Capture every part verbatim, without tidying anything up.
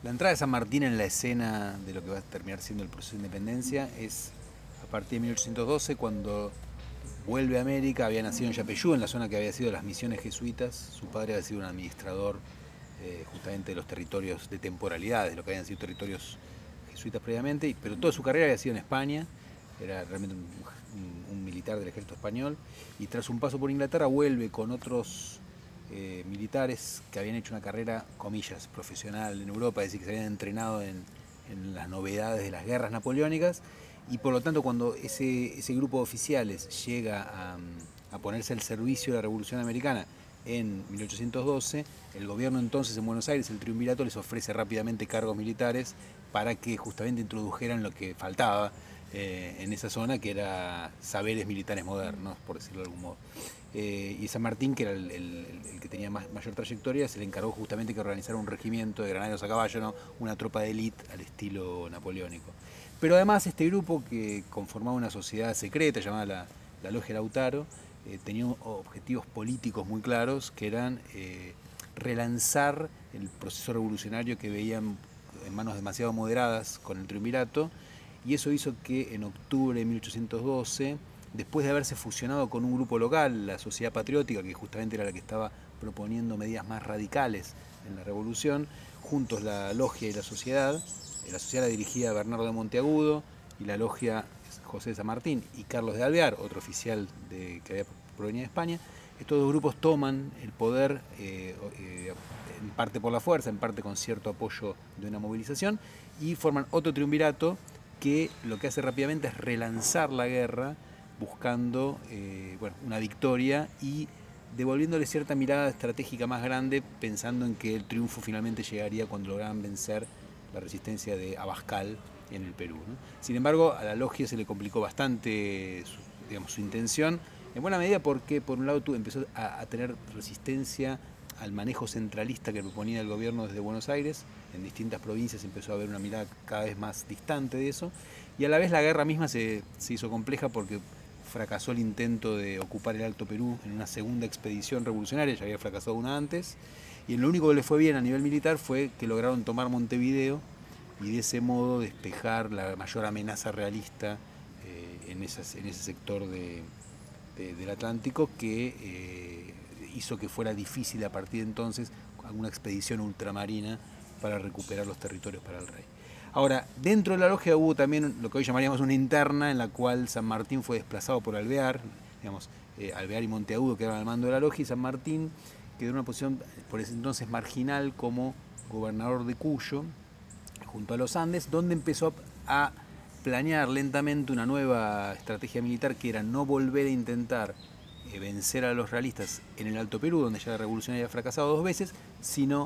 La entrada de San Martín en la escena de lo que va a terminar siendo el proceso de independencia es a partir de mil ochocientos doce, cuando vuelve a América. Había nacido en Yapeyú, en la zona que había sido las misiones jesuitas. Su padre había sido un administrador eh, justamente de los territorios de temporalidades, lo que habían sido territorios jesuitas previamente, pero toda su carrera había sido en España. Era realmente un, un, un militar del ejército español, y tras un paso por Inglaterra vuelve con otros Eh, militares que habían hecho una carrera, comillas, profesional en Europa, es decir, que se habían entrenado en, en las novedades de las guerras napoleónicas, y por lo tanto cuando ese, ese grupo de oficiales llega a, a ponerse al servicio de la Revolución Americana en mil ochocientos doce, el gobierno entonces en Buenos Aires, el triunvirato, les ofrece rápidamente cargos militares para que justamente introdujeran lo que faltaba eh, en esa zona, que era saberes militares modernos, por decirlo de algún modo. Eh, y San Martín, que era el, el, el que tenía más, mayor trayectoria, se le encargó justamente que organizara un regimiento de granaderos a caballo, ¿no? Una tropa de élite al estilo napoleónico. Pero además este grupo, que conformaba una sociedad secreta llamada la, la Logia Lautaro, eh, tenía objetivos políticos muy claros, que eran eh, relanzar el proceso revolucionario que veían en manos demasiado moderadas con el triunvirato, y eso hizo que en octubre de mil ochocientos doce, después de haberse fusionado con un grupo local, la Sociedad Patriótica, que justamente era la que estaba proponiendo medidas más radicales en la revolución, juntos la logia y la sociedad. La sociedad la dirigía Bernardo de Monteagudo, y la logia José de San Martín y Carlos de Alvear, otro oficial de, que había provenido de España. Estos dos grupos toman el poder, eh, eh, en parte por la fuerza, en parte con cierto apoyo de una movilización, y forman otro triunvirato que lo que hace rápidamente es relanzar la guerra, buscando eh, bueno, una victoria y devolviéndole cierta mirada estratégica más grande, pensando en que el triunfo finalmente llegaría cuando lograran vencer la resistencia de Abascal en el Perú, ¿no? Sin embargo, a la logia se le complicó bastante su, digamos, su intención, en buena medida porque, por un lado, tú empezó a, a tener resistencia al manejo centralista que proponía el gobierno desde Buenos Aires. En distintas provincias empezó a haber una mirada cada vez más distante de eso, y a la vez la guerra misma se, se hizo compleja porque fracasó el intento de ocupar el Alto Perú en una segunda expedición revolucionaria. Ya había fracasado una antes, y lo único que le fue bien a nivel militar fue que lograron tomar Montevideo y de ese modo despejar la mayor amenaza realista eh, en, esas, en ese sector de, de, del Atlántico, que eh, hizo que fuera difícil a partir de entonces alguna expedición ultramarina para recuperar los territorios para el rey. Ahora, dentro de la logia hubo también lo que hoy llamaríamos una interna, en la cual San Martín fue desplazado por Alvear, digamos, eh, Alvear y Monteagudo quedaron al mando de la logia, y San Martín quedó en una posición por ese entonces marginal como gobernador de Cuyo, junto a los Andes, donde empezó a planear lentamente una nueva estrategia militar, que era no volver a intentar eh, vencer a los realistas en el Alto Perú, donde ya la revolución había fracasado dos veces, sino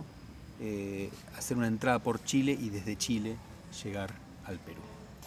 eh, hacer una entrada por Chile y desde Chile llegar al Perú.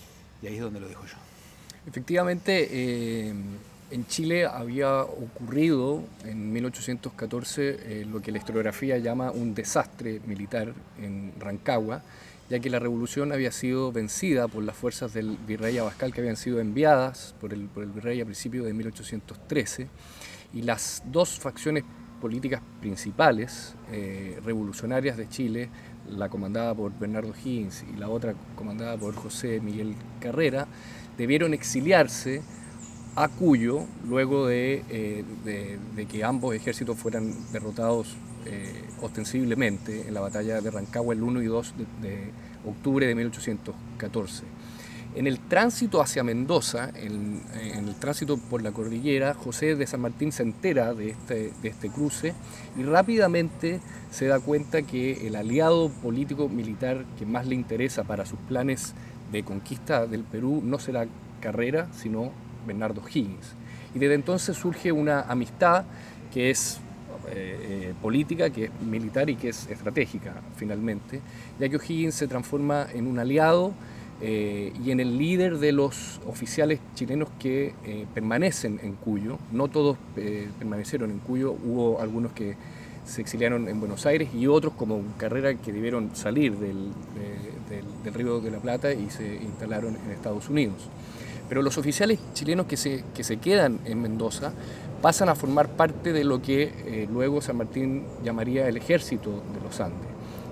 Y ahí es donde lo dejo yo. Efectivamente, eh, en Chile había ocurrido en mil ochocientos catorce eh, lo que la historiografía llama un desastre militar en Rancagua, ya que la revolución había sido vencida por las fuerzas del virrey Abascal, que habían sido enviadas por el, por el virrey a principios de mil ochocientos trece, y las dos facciones políticas principales eh, revolucionarias de Chile, la comandada por Bernardo Higgins y la otra comandada por José Miguel Carrera, debieron exiliarse a Cuyo luego de, eh, de, de que ambos ejércitos fueran derrotados eh, ostensiblemente en la batalla de Rancagua el uno y dos de, de octubre de mil ochocientos catorce. En el tránsito hacia Mendoza, en, en el tránsito por la cordillera, José de San Martín se entera de este, de este cruce y rápidamente se da cuenta que el aliado político militar que más le interesa para sus planes de conquista del Perú no será Carrera, sino Bernardo Higgins. Y desde entonces surge una amistad que es eh, eh, política, que es militar y que es estratégica finalmente, ya que O'Higgins se transforma en un aliado Eh, y en el líder de los oficiales chilenos que eh, permanecen en Cuyo. No todos eh, permanecieron en Cuyo, hubo algunos que se exiliaron en Buenos Aires y otros, como Carrera, que debieron salir del, de, del, del Río de la Plata y se instalaron en Estados Unidos. Pero los oficiales chilenos que se, que se quedan en Mendoza pasan a formar parte de lo que eh, luego San Martín llamaría el Ejército de los Andes.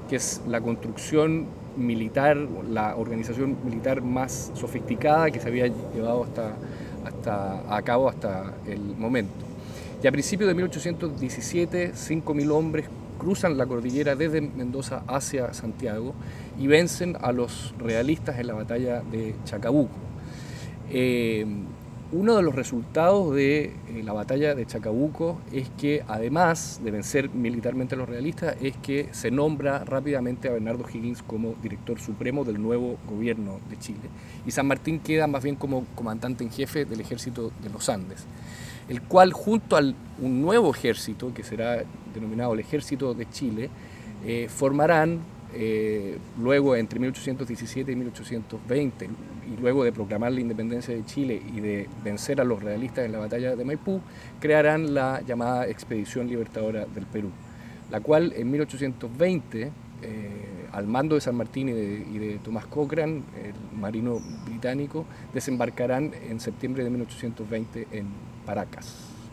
que es la construcción militar, la organización militar más sofisticada que se había llevado hasta, hasta, a cabo hasta el momento. Y a principios de mil ochocientos diecisiete, cinco mil hombres cruzan la cordillera desde Mendoza hacia Santiago y vencen a los realistas en la batalla de Chacabuco. Eh, uno de los resultados de eh, la batalla de Chacabuco es que, además de vencer militarmente a los realistas, es que se nombra rápidamente a Bernardo Higgins como director supremo del nuevo gobierno de Chile, y San Martín queda más bien como comandante en jefe del ejército de los Andes, el cual, junto a un nuevo ejército que será denominado el Ejército de Chile, eh, formarán eh, luego entre mil ochocientos diecisiete y mil ochocientos veinte, y luego de proclamar la independencia de Chile y de vencer a los realistas en la batalla de Maipú, crearán la llamada Expedición Libertadora del Perú, la cual en mil ochocientos veinte, eh, al mando de San Martín y de, y de Thomas Cochrane, el marino británico, desembarcarán en septiembre de mil ochocientos veinte en Paracas.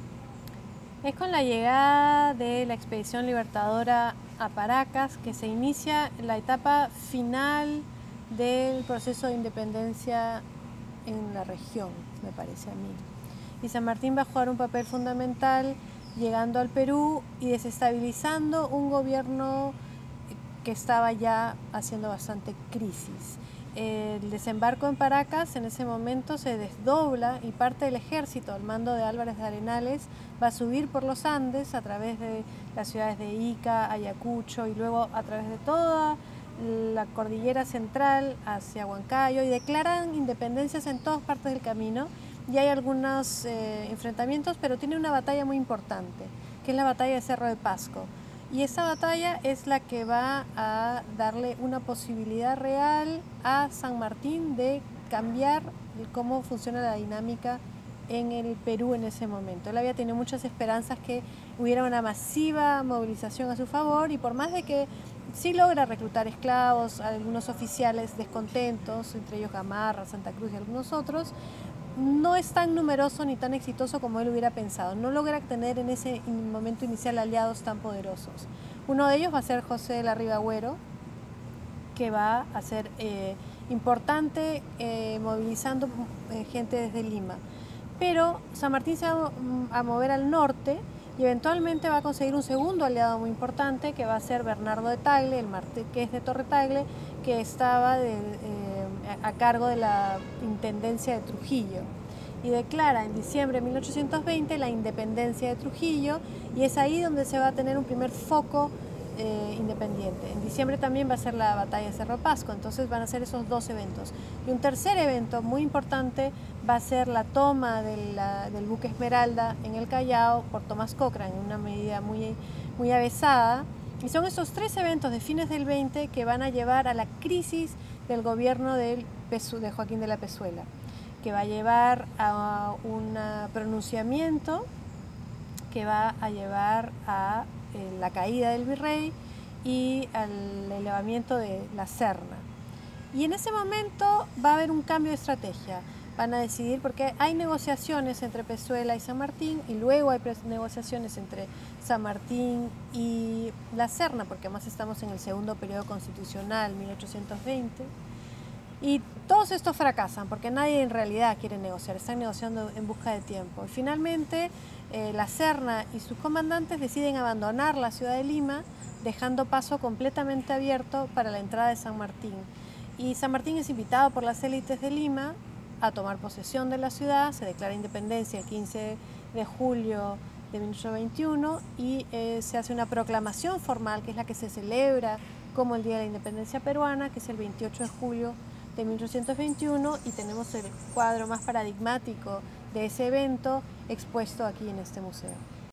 Es con la llegada de la Expedición Libertadora a Paracas que se inicia la etapa final del proceso de independencia en la región, me parece a mí. Y San Martín va a jugar un papel fundamental llegando al Perú y desestabilizando un gobierno que estaba ya haciendo bastante crisis. El desembarco en Paracas en ese momento se desdobla y parte del ejército al mando de Álvarez de Arenales va a subir por los Andes a través de las ciudades de Ica, Ayacucho y luego a través de toda la cordillera central hacia Huancayo, y declaran independencias en todas partes del camino, y hay algunos eh, enfrentamientos, pero tiene una batalla muy importante, que es la batalla de Cerro de Pasco. Y esa batalla es la que va a darle una posibilidad real a San Martín de cambiar cómo funciona la dinámica en el Perú en ese momento. Él había tenido muchas esperanzas que hubiera una masiva movilización a su favor, y por más de que sí logra reclutar esclavos, algunos oficiales descontentos, entre ellos Gamarra, Santa Cruz y algunos otros, no es tan numeroso ni tan exitoso como él hubiera pensado. No logra tener en ese momento inicial aliados tan poderosos. Uno de ellos va a ser José de la Riva Agüero, que va a ser eh, importante eh, movilizando eh, gente desde Lima. Pero San Martín se va a mover al norte y eventualmente va a conseguir un segundo aliado muy importante, que va a ser Bernardo de Tagle, el marqués de Torre Tagle, que estaba de, eh, a cargo de la intendencia de Trujillo, y declara en diciembre de mil ochocientos veinte la independencia de Trujillo, y es ahí donde se va a tener un primer foco eh, independiente. En diciembre también va a ser la batalla de Cerro Pasco, entonces van a ser esos dos eventos. Y un tercer evento muy importante va a ser la toma de la, del buque Esmeralda en el Callao por Thomas Cochrane, en una medida muy, muy avesada. Y son esos tres eventos de fines del veinte que van a llevar a la crisis del gobierno del Pesu, de Joaquín de la Pezuela, que va a llevar a un pronunciamiento que va a llevar a eh, la caída del virrey y al elevamiento de la Serna. Y en ese momento va a haber un cambio de estrategia. Van a decidir, porque hay negociaciones entre Pezuela y San Martín, y luego hay negociaciones entre San Martín y la Serna, porque además estamos en el segundo periodo constitucional, mil ochocientos veinte, y todos estos fracasan, porque nadie en realidad quiere negociar, están negociando en busca de tiempo. Y finalmente eh, la Serna y sus comandantes deciden abandonar la ciudad de Lima, dejando paso completamente abierto para la entrada de San Martín. Y San Martín es invitado por las élites de Lima a tomar posesión de la ciudad, se declara independencia el quince de julio de mil ochocientos veintiuno, y eh, se hace una proclamación formal, que es la que se celebra como el Día de la Independencia Peruana, que es el veintiocho de julio de mil ochocientos veintiuno, y tenemos el cuadro más paradigmático de ese evento expuesto aquí en este museo.